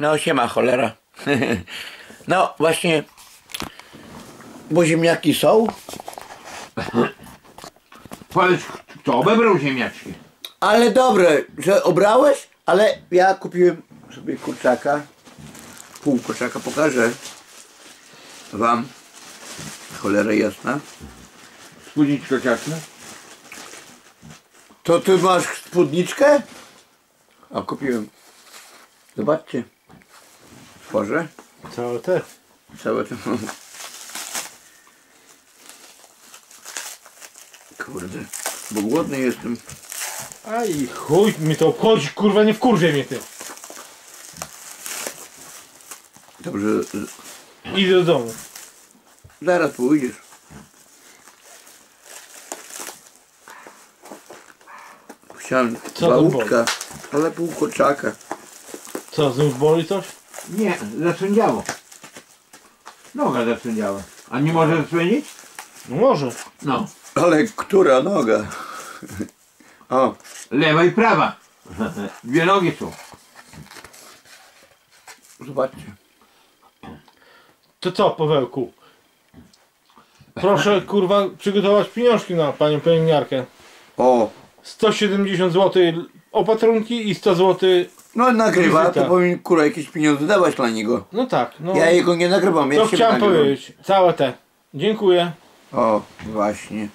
No siema cholera. No właśnie, bo ziemniaki są. Powiedz, kto obebrał ziemniaczki? Ale dobre, że obrałeś, ale ja kupiłem sobie kurczaka. Pół kurczaka pokażę wam. Cholera jasna. Spódniczko ciasne? To ty masz spódniczkę? A kupiłem. Zobaczcie. Tworzę. Całe te. Całe to. Kurde, bo głodny jestem. Aj chuj mnie to obchodzi, kurwa, nie wkurwie mnie ty. Dobrze, Idę do domu. zaraz pójdziesz. Chciałem Co dwa to łódka, ale pół kurczaka. Co, znów boli coś? Nie, zasędziało. Noga zasędziała. A nie może zasłonić? No może. No. Ale która noga? O, Lewa i prawa. Dwie nogi są. zobaczcie. To co, Pawełku? Proszę, kurwa, przygotować pieniążki na panią pielęgniarkę. O, 170 zł opatrunki i 100 zł. no nagrywa, Wizyta. to powinien kurwa jakieś pieniądze dawać dla niego. No tak, no. Ja jego nie nagrywam, ja To siebie chciałem nagrywam. powiedzieć. Całe te. Dziękuję. O, właśnie.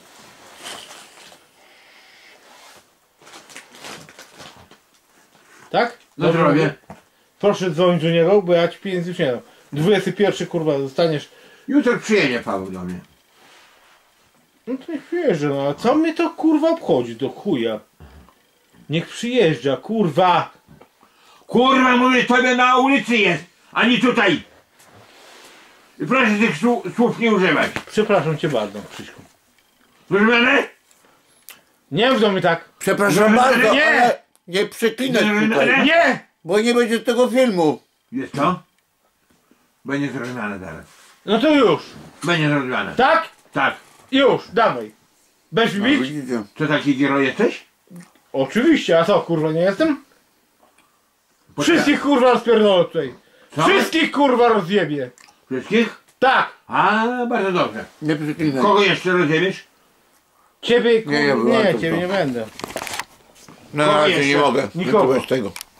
Tak? Na Dobrze zdrowie. mówię? Proszę dzwonić do niego, bo ja ci pieniędzy już nie dam. 21 kurwa zostaniesz. Jutro przyjedzie Paweł do mnie. No to niech przyjeżdża, no a co mnie to kurwa obchodzi do chuja? Niech przyjeżdża, kurwa! Kurwa, mówię, tobie na ulicy jest, a nie tutaj. I proszę tych słów nie używać. Przepraszam cię bardzo, Krzyśku. Zrozumiane? Nie mów do mnie tak! Przepraszam No, bardzo, nie! ale nie przeklinać tutaj, Nie! bo nie będzie z tego filmu. Jest to? Będzie zrozumiane teraz. No to już! Będzie zrozumiane. Tak? Tak. Już, dawaj! Bez No, bić? widzicie. Co taki giro jesteś? Oczywiście, a co kurwa nie jestem? Wszystkich kurwa rozpierdolę tutaj! Co? Wszystkich kurwa rozjebie! Wszystkich? Tak! A, bardzo dobrze. Nie przeklinaj. Kogo jeszcze rozjebiesz? Ciebie kurwa, Nie, ja byłem nie, tylko. ciebie nie będę. Na Kogo razie nie jeszcze? mogę. Nikogo. Nikogo z tego.